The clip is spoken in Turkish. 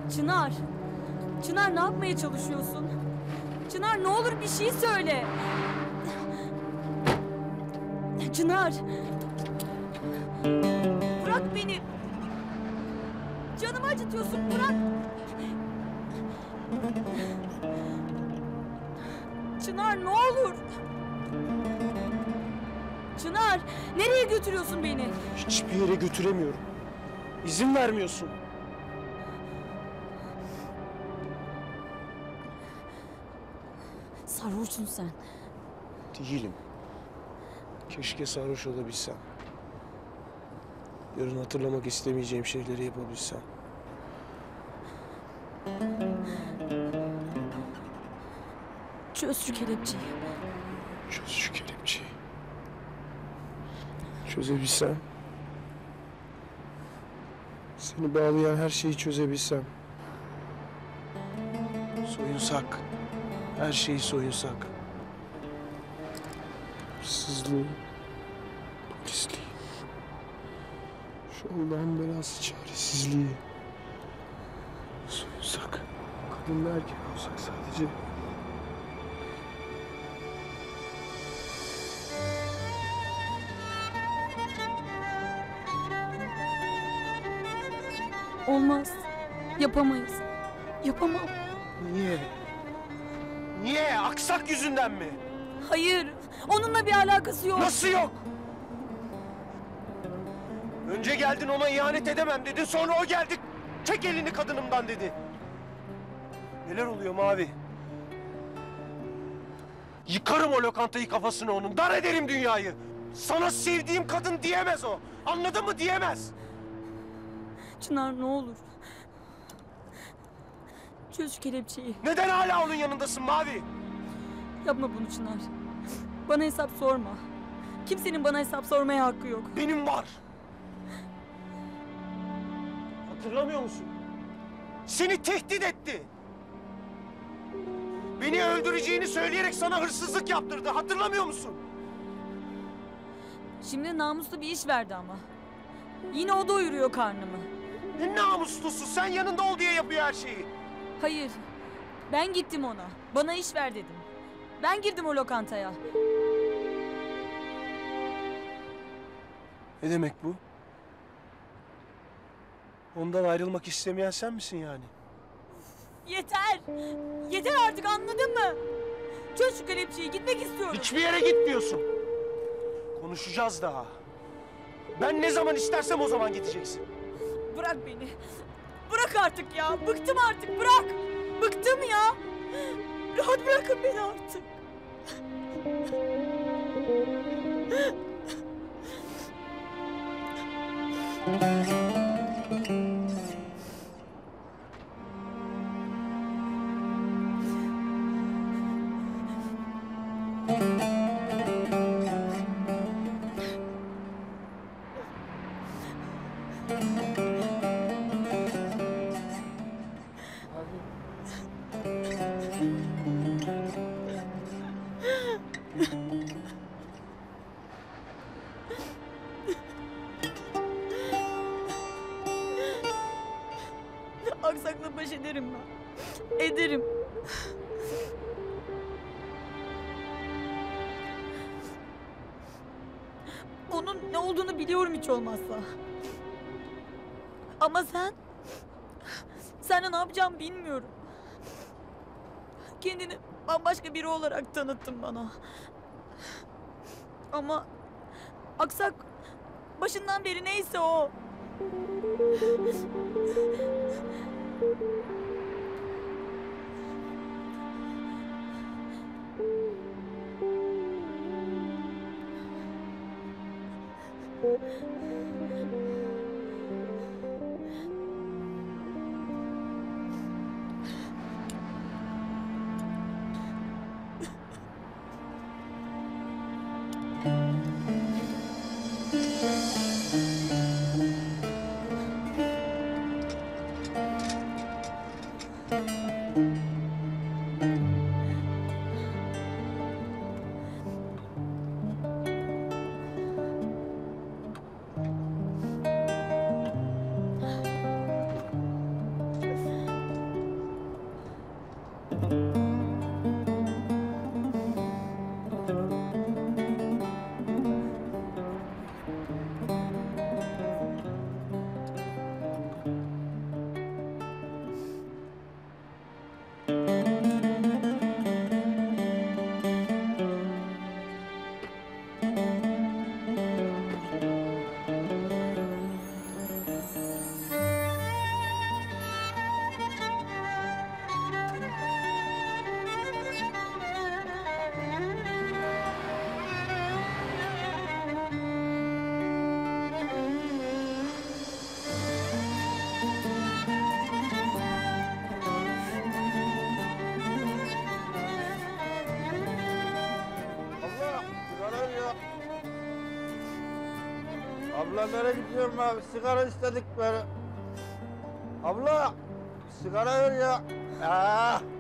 Çınar. Çınar ne yapmaya çalışıyorsun? Çınar ne olur bir şey söyle. Çınar. Bırak beni. Canımı acıtıyorsun, bırak. Çınar ne olur. Çınar nereye götürüyorsun beni? Hiçbir yere götüremiyorum. İzin vermiyorsun. Sarhoşsun sen. Değilim. Keşke sarhoş olabilsem. Yarın hatırlamak istemeyeceğim şeyleri yapabilsem. Çöz şu kelepçeyi. Çöz şu kelepçeyi. Çözebilsem. Seni bağlayan her şeyi çözebilsem. Soyunsak. Her şeyi soyunsak. Hırsızlığı. Polisliği. Şu Allah'ın belası çaresizliği. Soyunsak. Kadınla erkek olsak sadece. Olmaz. Yapamayız. Yapamam. Niye? Niye? Aksak yüzünden mi? Hayır. Onunla bir alakası yok. Nasıl yok? Önce geldin ona ihanet edemem dedin, sonra o geldi çek elini kadınımdan dedi. Neler oluyor Mavi? Yıkarım o lokantayı kafasına onun, dar ederim dünyayı. Sana sevdiğim kadın diyemez o. Anladın mı? Diyemez. Çınar ne olur. Çöz şu kelepçeyi. Neden hala onun yanındasın Mavi? Yapma bunu Çınar. Bana hesap sorma. Kimsenin bana hesap sormaya hakkı yok. Benim var. Hatırlamıyor musun? Seni tehdit etti. Beni öldüreceğini söyleyerek sana hırsızlık yaptırdı. Hatırlamıyor musun? Şimdi namuslu bir iş verdi ama. Yine o doyuruyor karnımı. Ne namuslusu, sen yanında ol diye yapıyor her şeyi. Hayır. Ben gittim ona. Bana iş ver dedim. Ben girdim o lokantaya. Ne demek bu? Ondan ayrılmak istemeyen sen misin yani? Yeter. Yeter artık, anladın mı? Çöz şu kelepçeyi, gitmek istiyorum. Hiçbir yere gitmiyorsun. Konuşacağız daha. Ben ne zaman istersem o zaman gideceksin. Bırak beni. Bırak artık ya. Bıktım artık, bırak. Bıktım ya. Rahat bırakın beni artık. Aksakla baş ederim ben. Ederim. Onun ne olduğunu biliyorum hiç olmazsa. Ama sen... Sen ne yapacağımı bilmiyorum. Kendini bambaşka biri olarak tanıttın bana. Ama... Aksak... Başından beri neyse o. Abla nereye gidiyorum abi? Sigara istedik böyle. Abla sigara ver ya. Ah.